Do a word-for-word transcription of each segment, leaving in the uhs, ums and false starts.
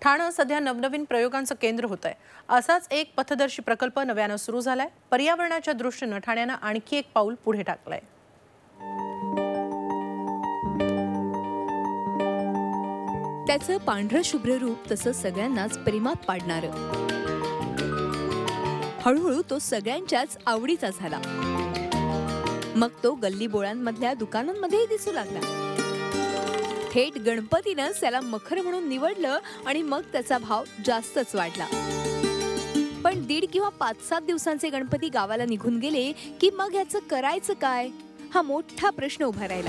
ठाणे सध्या नवनवीन प्रयोगांचं केंद्र होत आहे। असाच एक पथदर्शी प्रकल्प नव्यानं सुरू झालाय। पर्यावरणाच्या दृष्टीने ठाण्यानं आणखी एक पाऊल पुढे टाकलंय। त्याचं पांढरं शुभ्र रूप तसं सगळ्यांनाच प्रेमात पाडणारं। हळूहळू तो सगळ्यांच्याच आवडीचा झाला। मग तो गल्ली बोळांमधल्या दुकानांमध्येही दिसू लागला। थेट गणपतीनं त्याला मखर म्हणून निवडलं आणि मग त्याचा भाव जास्तच वाढला। पण दीड किंवा पाच सात दिवसांचे गणपती गावाला निघून गेले की मग ह्याचं करायचं काय, हा मोठा प्रश्न उभा राहिला।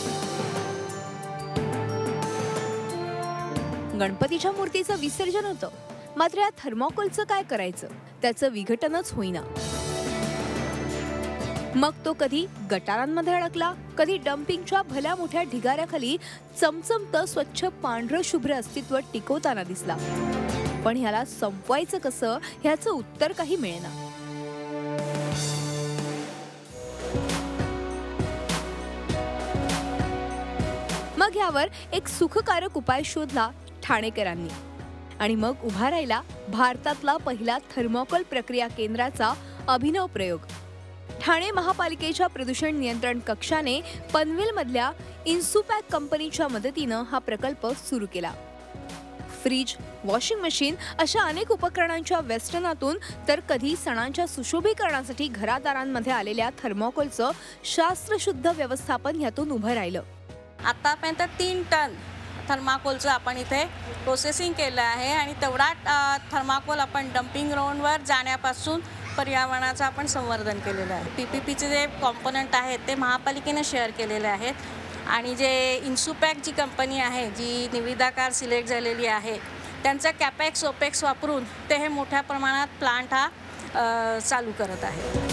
गणपतीच्या मूर्तीचं विसर्जन होतं, मात्र या थर्मोकोलचं काय करायचं, त्याचं विघटनच होईना। मग तो कधी गटारांमध्ये अडकला, कधी डम्पिंगच्या भल्या मोठ्या ढिगाऱ्याखाली चमचमत स्वच्छ पांढरं शुभ्र अस्तित्व टिकवताना दिसला। पण ह्याला संपवायचं कसं, ह्याचं उत्तर काही मिळेना। मग यावर एक सुखकारक उपाय शोधला ठाणेकरांनी आणि मग उभा राहिला भारतातला पहिला थर्मोकोल प्रक्रिया केंद्राचा अभिनव प्रयोग। ठाणे महापालिकेच्या प्रदूषण नियंत्रण कक्षाने पनवेल मधल्या इन्सुपॅक कंपनीच्या मदतीनं हा प्रकल्प सुरू केला। फ्रीज, वॉशिंग मशीन अशा अनेक उपकरणांच्या वेस्टर्नातून तर कधी सणांच्या सुशोभीकरणासाठी घरादारांमध्ये आलेल्या थर्मोकोलचं शास्त्रशुद्ध व्यवस्थापन यातून उभं राहिलं। आतापर्यंत तीन टन थर्माकोलचं आपण इथे प्रोसेसिंग केलं आहे आणि तेवढा थर्माकोल आपण डम्पिंग ग्राउंडवर जाण्यापासून पर्यावरणाचं आपण संवर्धन केलेलं आहे। पी पी पीचे जे कॉम्पोनंट आहेत ते महापालिकेने शेअर केलेले आहेत आणि जे इन्सुपॅक जी कंपनी आहे, जी निविदाकार सिलेक्ट झालेली आहे, त्यांचा कॅपेक्स ओपेक्स वापरून ते हे मोठ्या प्रमाणात प्लांट हा चालू करत आहे।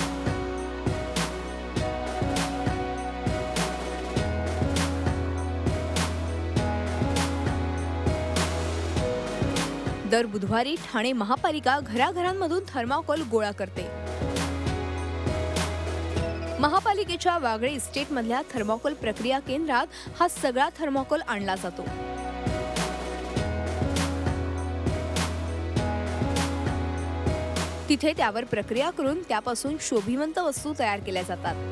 दर बुधवारी ठाणे महापालिका घराघरांमधून थर्माकोल गोळा करते। महापालिकेच्या वागळे इस्टेट मधल्या थर्माकोल प्रक्रिया केंद्रात हा सगळा थर्माकोल आणला जातो। तिथे त्यावर प्रक्रिया करून त्यापासून शोभिवंत वस्तू तयार केल्या जातात।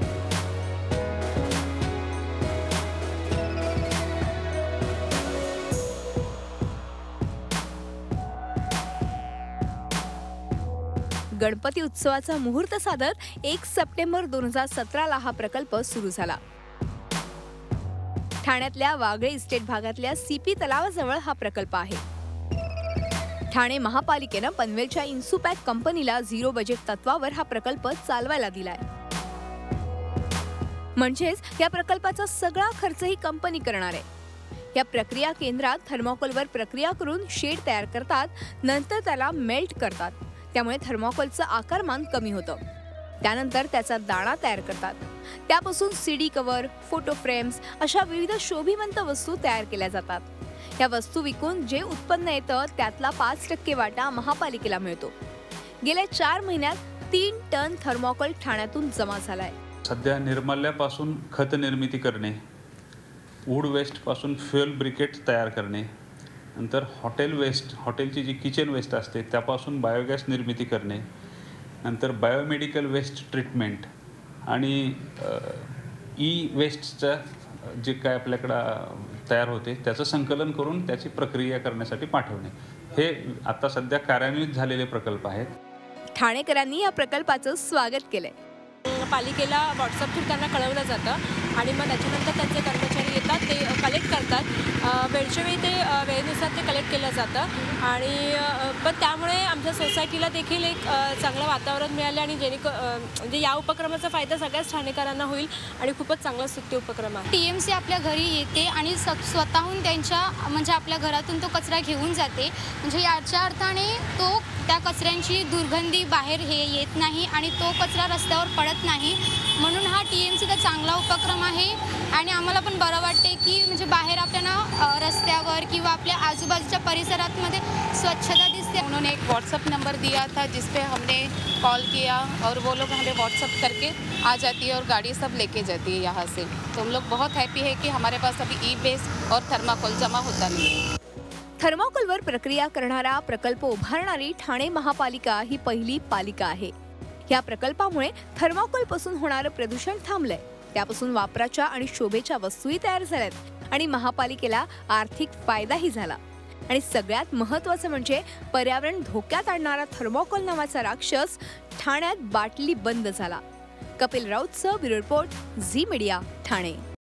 गणपती उत्सवाचा मुहूर्त साधत एक सप्टेंबर दोन हजार सतरा ला हा प्रकल्प सुरू झाला। ठाण्यातल्या वागळे इस्टेट भागातल्या सीपी तलावाजवळ हा प्रकल्प आहे। ठाणे महापालिकेनं पनवेलच्या इन्सुपॅक कंपनीला झिरो बजेट तत्वावर हा प्रकल्प चालवायला दिलाय। म्हणजेच या प्रकल्पाचा सगळा खर्च ही कंपनी करणार आहे। या प्रक्रिया केंद्रात थर्मोकोलवर प्रक्रिया करून शेड तयार करतात, नंतर त्याला मेल्ट करतात, त्यामुळे थर्मोकोलचं आकारमान कमी होतं। त्यानंतर त्याचा दाणा तयार करतात, त्यापासून सीडी कव्हर, फोटो फ्रेम्स अशा विविध शोभिवंत वस्तू तयार केल्या जातात। या वस्तू विकून जे उत्पन्न येतं त्यातला पाच टक्के वाटा महापालिकेला मिळतो। गेल्या चार महिन्यात तीन टन थर्मोकोल ठाण्यातून जमा झालाय। सध्या निर्माल्यापासून खत निर्मिती करणे, वूड वेस्ट पासून फ्युएल ब्रिकेट तयार करणे, नंतर हॉटेल वेस्ट, हॉटेलची जी किचन वेस्ट असते त्यापासून बायोगॅस निर्मिती करणे, नंतर बायोमेडिकल वेस्ट ट्रीटमेंट आणि ई वेस्टचं जे काय आपल्याकडं तयार होते त्याचं संकलन करून त्याची प्रक्रिया करण्यासाठी पाठवणे, हे आता सध्या कार्यान्वित झालेले प्रकल्प आहेत। ठाणेकरांनी या प्रकल्पाचं स्वागत केलंय। पालिकेला व्हॉट्सअप थ्रू त्यांना कळवलं जातं आणि मग त्याच्यानंतर त्यांचे कर्मचारी येतात, ते कलेक्ट करतात। वेळच्या वेळी ते वेळेनुसार ते कलेक्ट केलं जातं आणि पण त्यामुळे आमच्या सोसायटीला देखील एक चांगलं वातावरण मिळालं आणि जेणे म्हणजे या उपक्रमाचा फायदा सगळ्याच ठाणेकरांना होईल आणि खूपच चांगला स्तुत्य उपक्रम आहे। टी एम सी आपल्या घरी येते आणि स्वतःहून त्यांच्या म्हणजे आपल्या घरातून तो कचरा घेऊन जाते। म्हणजे याच्या अर्थाने तो त्या कचऱ्यांची दुर्गंधी बाहेर हे येत नाही आणि तो कचरा रस्त्यावर पडत नाही, म्हणून हा टी एम सीचा चांगला उपक्रम आहे। आणि आम्हाला पण बरं वाटते की म्हणजे बाहेर आपल्याला रस्त्यावर किंवा आपल्या आजूबाजूच्या परिसरामध्ये स्वच्छता दिसते। उन्होंने एक व्हाट्सएप नंबर दिया था जिस पे हमने कॉल किया और वो लोग हमें व्हाट्सएप करके आ जाती है और गाड़ी सब लेके जाती है यहाँ से। तो हम लोग बहुत हैप्पी है कि हमारे पास अभी ई वेस्ट और थर्माकोल जमा होता नहीं है। थर्मोकोलवर प्रक्रिया करणारा प्रकल्प उभारणारी ठाणे महापालिका ही पहिली पालिका आहे. या प्रकल्पामुळे थर्मोकोल पासून होणारं प्रदूषण थांबलंय. त्यापासून वापराच्या आणि शोभेच्या वस्तूही तयार झाल्यात आणि महापालिकेला आर्थिक फायदाही झाला. आणि सगळ्यात महत्त्वाचं म्हणजे पर्यावरण धोक्यात आणणारा थर्मोकोल नावाचा राक्षस ठाण्यात बाटली बंद झाला. कपिल राऊतचं bureau report, Zee media, Thane.